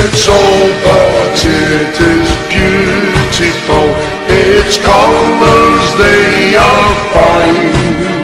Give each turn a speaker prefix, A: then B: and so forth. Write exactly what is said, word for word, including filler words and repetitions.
A: It's old but it is beautiful. Its colours they are fine.